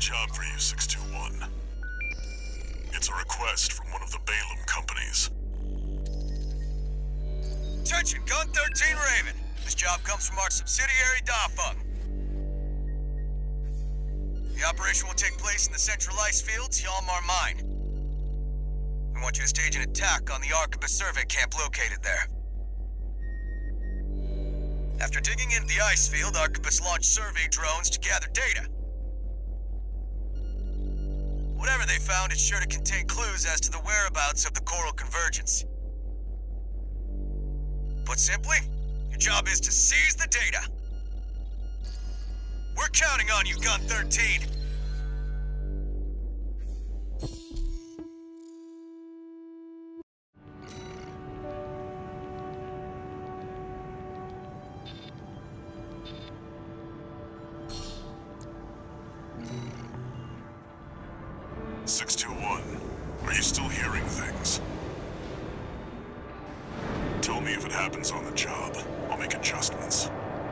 job for you, 621. It's a request from one of the Balaam companies. Attention, Gun 13 Raven. This job comes from our subsidiary, Dafeng. The operation will take place in the central ice fields, Yalmar Mine. We want you to stage an attack on the Arquebus survey camp located there. After digging into the ice field, Arquebus launched survey drones to gather data. Whatever they found, it's sure to contain clues as to the whereabouts of the Coral Convergence. Put simply, your job is to seize the data. We're counting on you, Gun 13. Are you still hearing things? Tell me if it happens on the job. I'll make adjustments.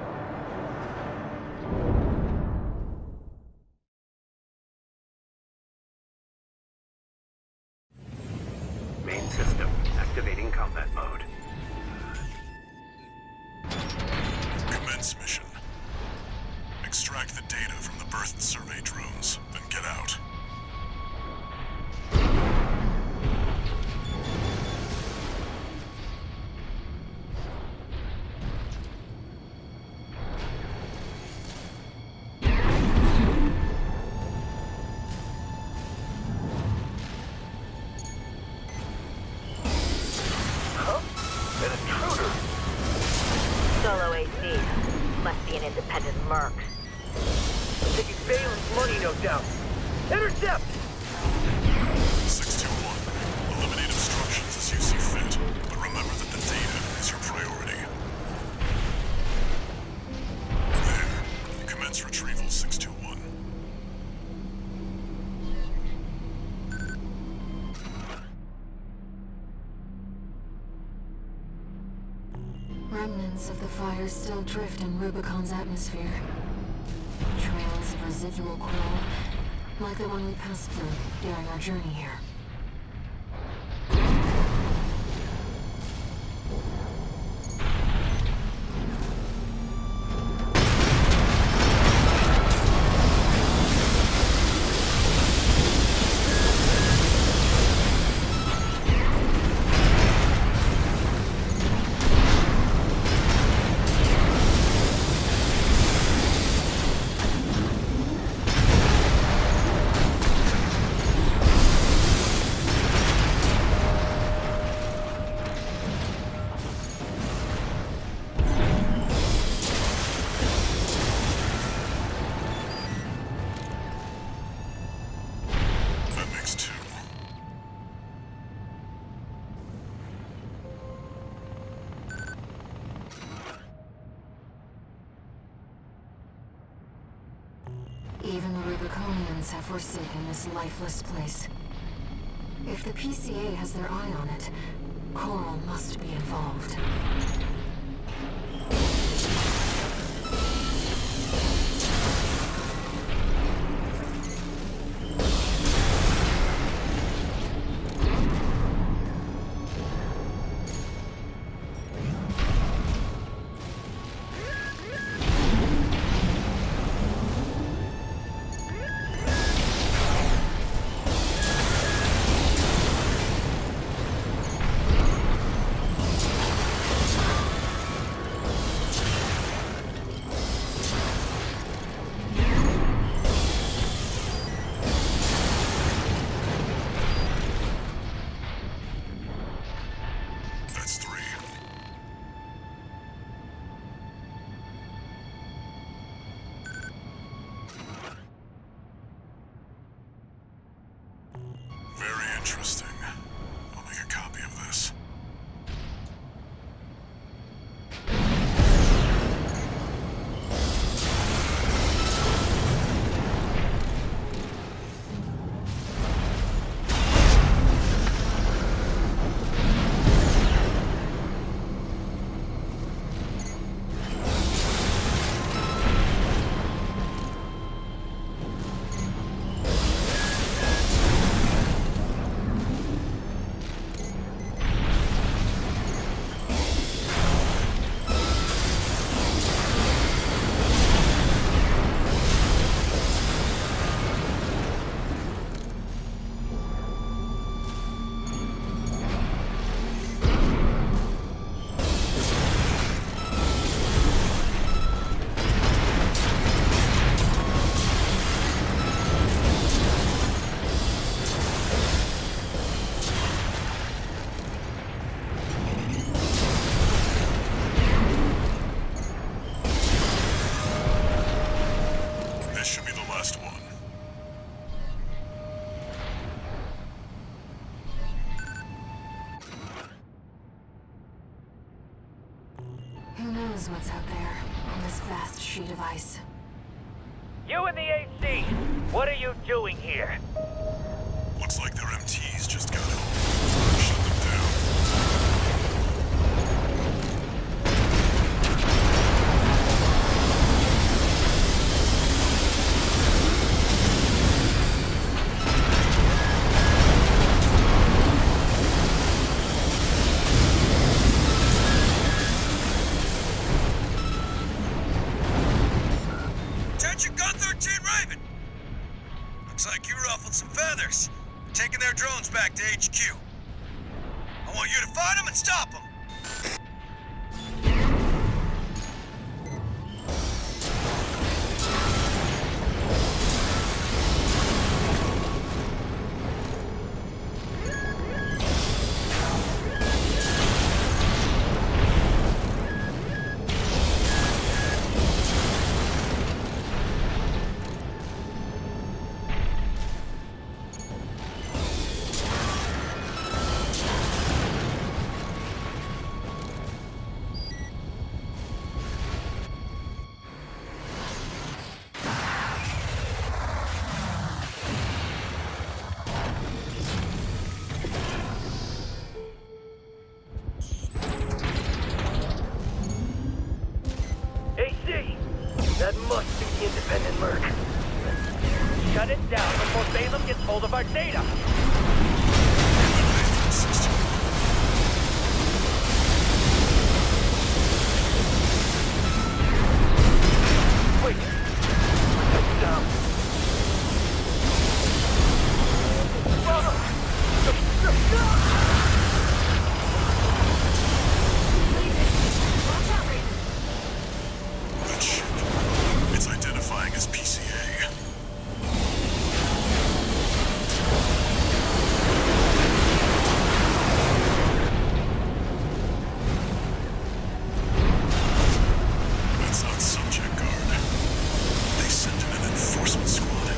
Main system activating combat mode. Commence mission. Extract the data from the birth survey drones, then get out. Solo AC. Must be an independent merc. Taking Balam's money, no doubt. Intercept! 621. Eliminate obstructions as you see fit, but remember that the data is your priority. There. Commence retrieval, 621. Remnants of the fire still drift in Rubicon's atmosphere. Trails of residual coral, like the one we passed through during our journey here. Even the Rubiconians have forsaken this lifeless place. If the PCA has their eye on it, Coral must be involved. Interesting. I'll make a copy of this. This should be the last one. Who knows what's out there on this vast sheet of ice? You and the AC! What are you doing here? Looks like their MTs just got home. Shut them down. Attention Gun 13 Raven! Looks like you ruffled some feathers. Taking their drones back to HQ. I want you to find them and stop them. AC! That must be the independent Merc. Shut it down before Balaam gets hold of our data! Eliminate 16. Wait! Stop! That ship. It's identifying as PCA. That's not Subject Guard. They sent in an enforcement squad.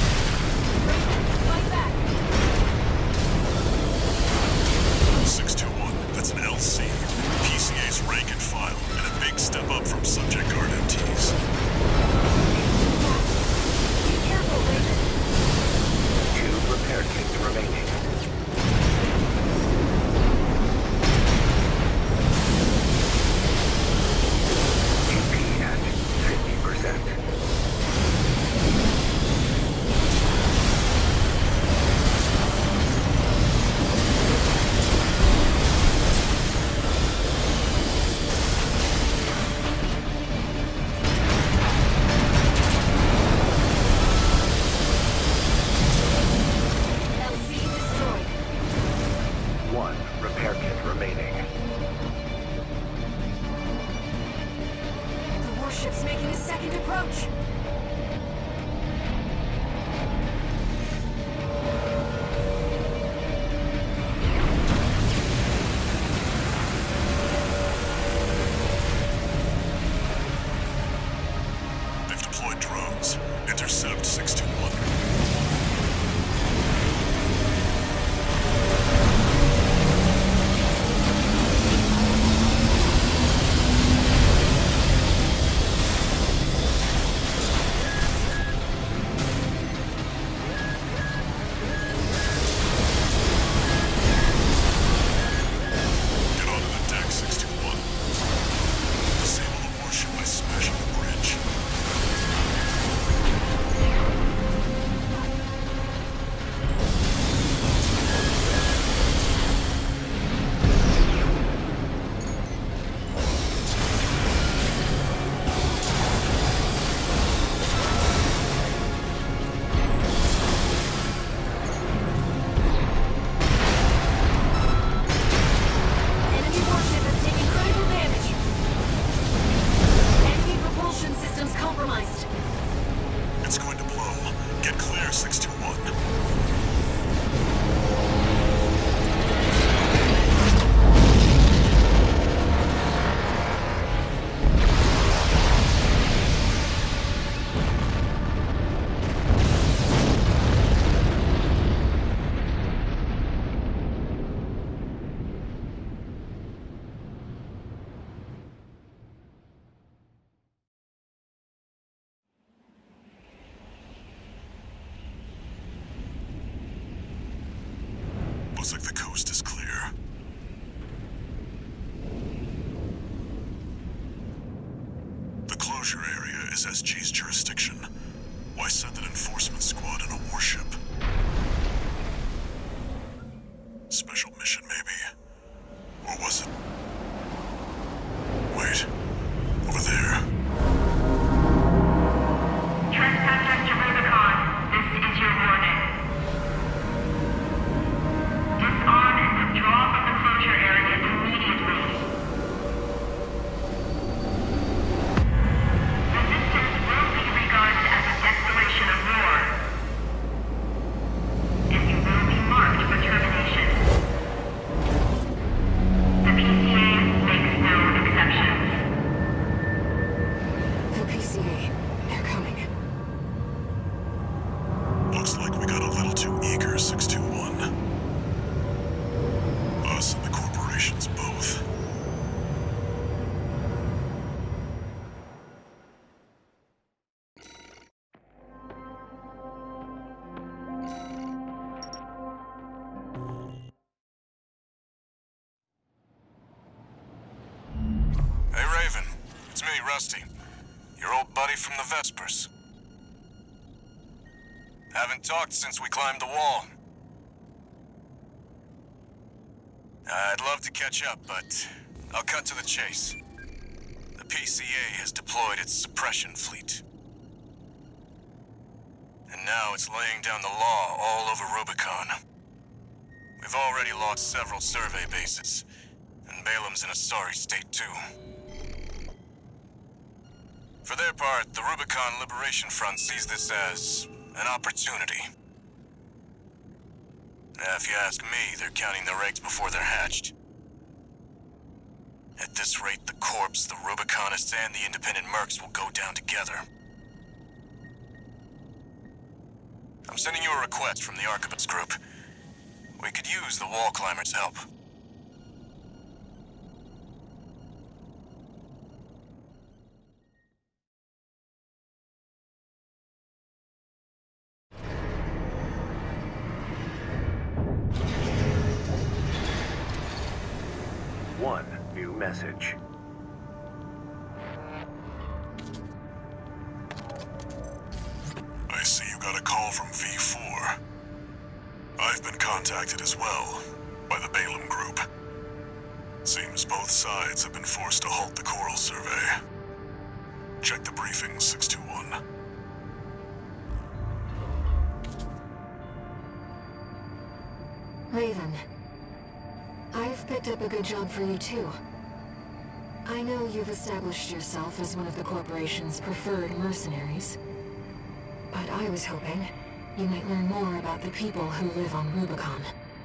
621. That's an LC. PCA's rank and file, and a big step up from Subject Guard MTs. Two repair kits remaining. AP at 50%. One repair kit remaining. The warship's making a second approach. They've deployed drones. Intercept 621. Get onto the deck, 621. Disable the warship by smashing the bridge. Looks like the coast is clear. The closure area is SG's jurisdiction. Why send an enforcement squad in a warship? Special mission, maybe? Or was it? Wait. Over there. Trespassers to Rubicon, this is your warning. Disarm and withdraw from the closure area immediately. Resistance will be regarded as a declaration of war, and you will be marked for termination. The PCA makes no exceptions. The PCA. They're coming. Looks like we got a little too eager, 621. Us and the corporations both. Hey, Raven. It's me, Rusty. Your old buddy from the Vespers. Haven't talked since we climbed the wall. I'd love to catch up, but I'll cut to the chase. The PCA has deployed its suppression fleet. And now it's laying down the law all over Rubicon. We've already lost several survey bases, and Balam's in a sorry state too. For their part, the Rubicon Liberation Front sees this as an opportunity. If you ask me, they're counting their eggs before they're hatched. At this rate, the Corps, the Rubiconists, and the independent mercs will go down together. I'm sending you a request from the Arquebus group. We could use the wall climbers' help. One new message. I see you got a call from V4. I've been contacted as well, by the Balam group. Seems both sides have been forced to halt the coral survey. Check the briefings, 621. Raven. I've picked up a good job for you too. I know you've established yourself as one of the corporation's preferred mercenaries. But I was hoping you might learn more about the people who live on Rubicon.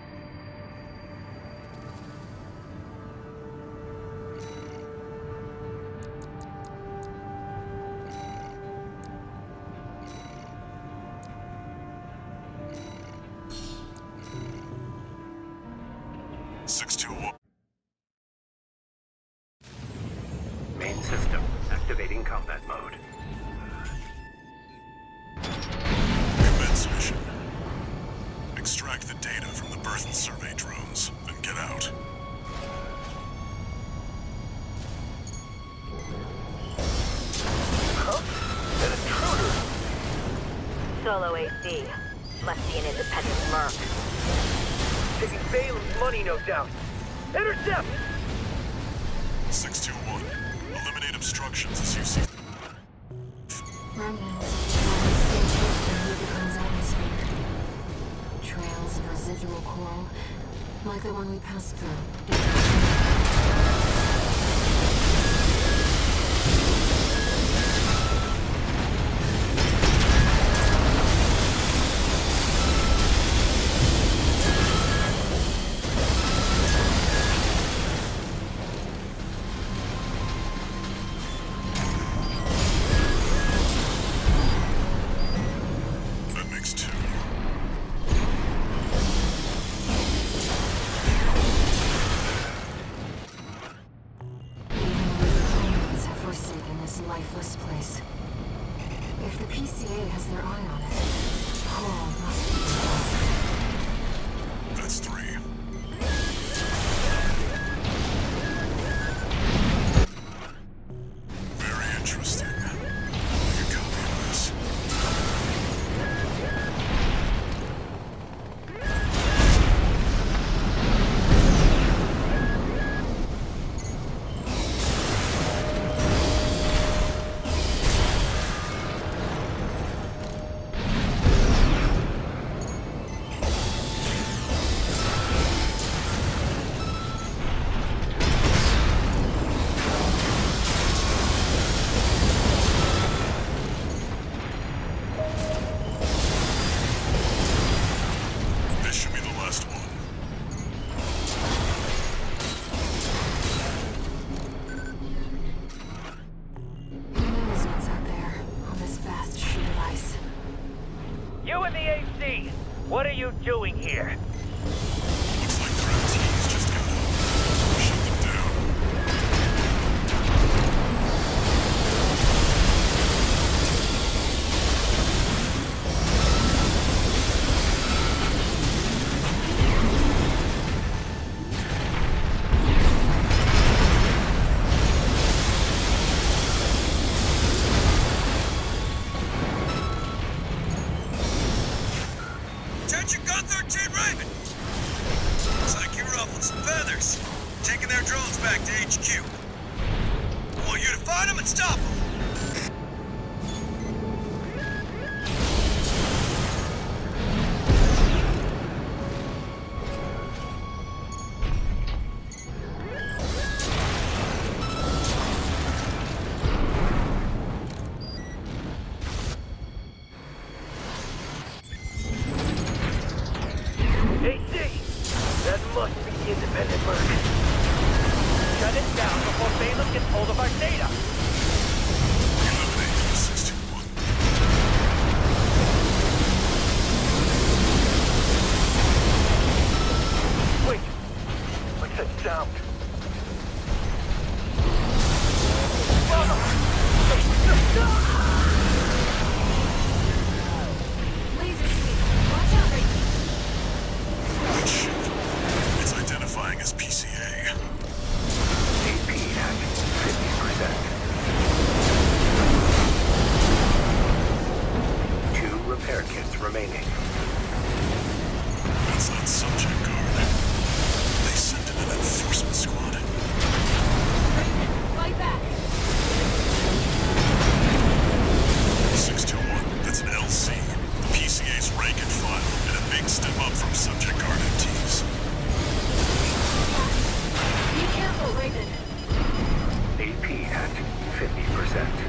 Main system activating combat mode. Commence mission. Extract the data from the birth survey drones, then get out. Huh? An intruder! Solo AC. Must be an independent merc. Taking Balam's money, no doubt. Intercept! 621. Eliminate obstructions as you see. Remnants stay drift in Rubicon's atmosphere. Trails of residual coral, like the one we passed through. That makes two. Have forsaken this lifeless place. If the PCA has their eye on it, coral must be involved. That's three. You and the AC! What are you doing here? Looks like their MTs just got up. Shut them down. Attention Gun 13 Raven! Looks like you ruffled some feathers. Taking their drones back to HQ. I want you to find them and stop them. AC! That must be the independent merc. Shut it down before Balaam gets hold of our data! Eliminate 621. Wait! What's that sound? Laser sweep. Watch out, Raven. Good shit. It's identifying as PCA. AP at 50%. 2 repair kits remaining. That's not subject guard. They sent in an enforcement squad. Fight back. 621. That's an LC. The PCA's rank and file, and a big step up from subject guard MTs. Be careful, Raven. AP at 50%.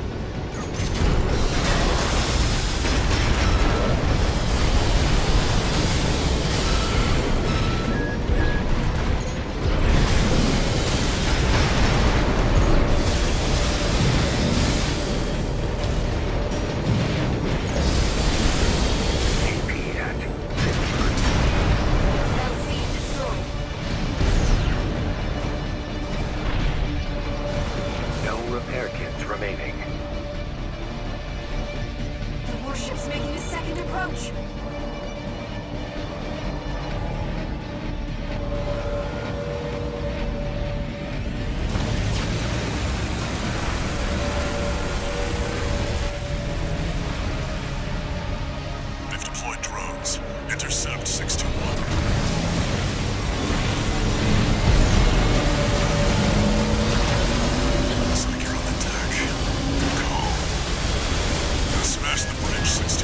AP at 50%. LC destroyed. No repair kits remaining. The warship's making a second approach. They've deployed drones. Intercept 621. Looks like you're on the deck. Good call. Smash the bridge, 621.